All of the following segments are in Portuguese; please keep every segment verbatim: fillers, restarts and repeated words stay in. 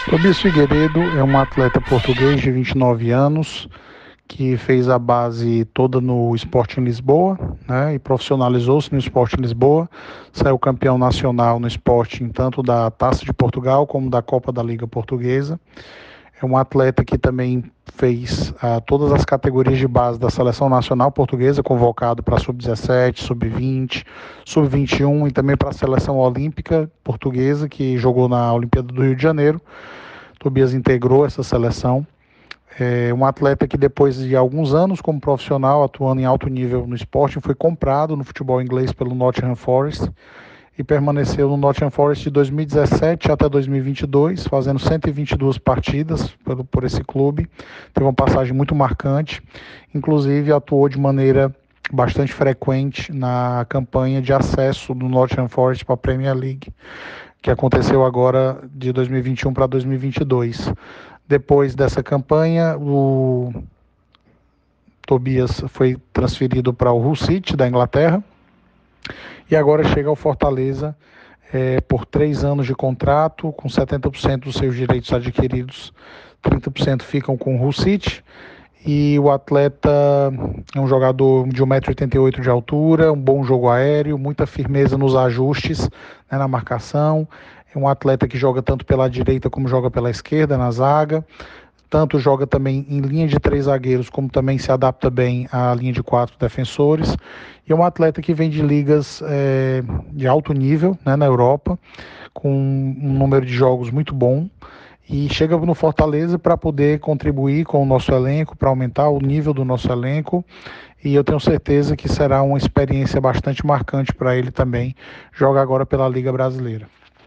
Tobias Figueiredo é um atleta português de vinte e nove anos que fez a base toda no Sporting Lisboa, né, e profissionalizou-se no Sporting Lisboa, saiu campeão nacional no Sporting, tanto da Taça de Portugal como da Copa da Liga Portuguesa. É um atleta que também fez ah, todas as categorias de base da Seleção Nacional Portuguesa, convocado para sub dezessete, sub vinte, sub vinte e um e também para a Seleção Olímpica Portuguesa, que jogou na Olimpíada do Rio de Janeiro. Tobias integrou essa seleção. É um atleta que depois de alguns anos como profissional, atuando em alto nível no Sporting, foi comprado no futebol inglês pelo Nottingham Forest e permaneceu no Nottingham Forest de dois mil e dezessete até dois mil e vinte e dois, fazendo cento e vinte e duas partidas por, por esse clube. Teve uma passagem muito marcante, inclusive atuou de maneira bastante frequente na campanha de acesso do Nottingham Forest para a Premier League, que aconteceu agora de dois mil e vinte e um para dois mil e vinte e dois. Depois dessa campanha, o Tobias foi transferido para o Hull City, da Inglaterra, e agora chega ao Fortaleza é, por três anos de contrato, com setenta por cento dos seus direitos adquiridos, trinta por cento ficam com o Hull City, e o atleta é um jogador de um metro e oitenta e oito de altura, um bom jogo aéreo, muita firmeza nos ajustes, né, na marcação. É um atleta que joga tanto pela direita como joga pela esquerda na zaga, tanto joga também em linha de três zagueiros, como também se adapta bem à linha de quatro defensores. E é um atleta que vem de ligas é, de alto nível, né, na Europa, com um número de jogos muito bom, e chega no Fortaleza para poder contribuir com o nosso elenco, para aumentar o nível do nosso elenco, e eu tenho certeza que será uma experiência bastante marcante para ele também, joga agora pela Liga Brasileira.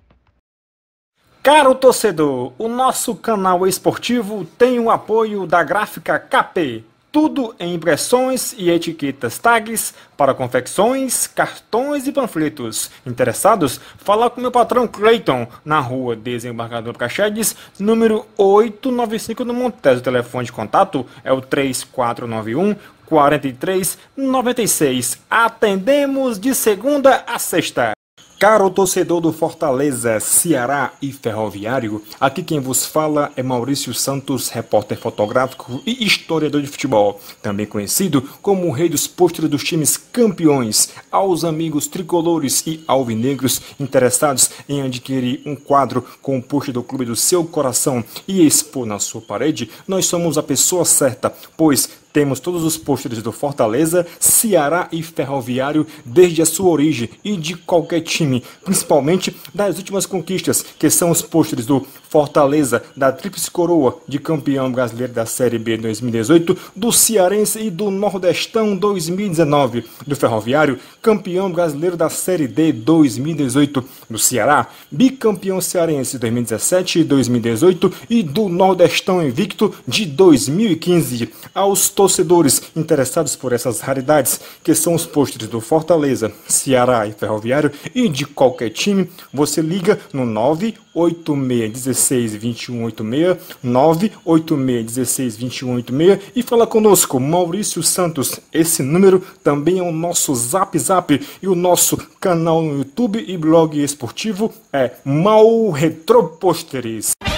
Caro torcedor, o nosso canal esportivo tem o apoio da Gráfica K P. Tudo em impressões e etiquetas tags para confecções, cartões e panfletos. Interessados? Fala com meu patrão Cleiton, na rua Desembargador Praxedes, número oitocentos e noventa e cinco no Montes. O telefone de contato é o três quatro nove um, quatro três nove seis. Atendemos de segunda a sexta. Caro torcedor do Fortaleza, Ceará e Ferroviário, aqui quem vos fala é Maurício Santos, repórter fotográfico e historiador de futebol, também conhecido como o rei dos pôsteres dos times campeões. Aos amigos tricolores e alvinegros interessados em adquirir um quadro com o pôster do clube do seu coração e expor na sua parede, nós somos a pessoa certa, pois temos todos os pôsteres do Fortaleza, Ceará e Ferroviário desde a sua origem e de qualquer time, principalmente das últimas conquistas, que são os pôsteres do Fortaleza, da Tríplice Coroa de campeão brasileiro da Série B dois mil e dezoito, do Cearense e do Nordestão dois mil e dezenove, do Ferroviário, campeão brasileiro da Série D dois mil e dezoito, do Ceará, bicampeão cearense dois mil e dezessete e dois mil e dezoito e do Nordestão invicto de dois mil e quinze. Aos torcedores interessados por essas raridades, que são os pôsteres do Fortaleza, Ceará e Ferroviário e de qualquer time, você liga no nove oito seis um seis, dois um oito seis, nove oito seis um seis, dois um oito seis e fala conosco, Maurício Santos. Esse número também é o nosso Zap Zap e o nosso canal no YouTube e blog esportivo é Mau Retro Pôsteres.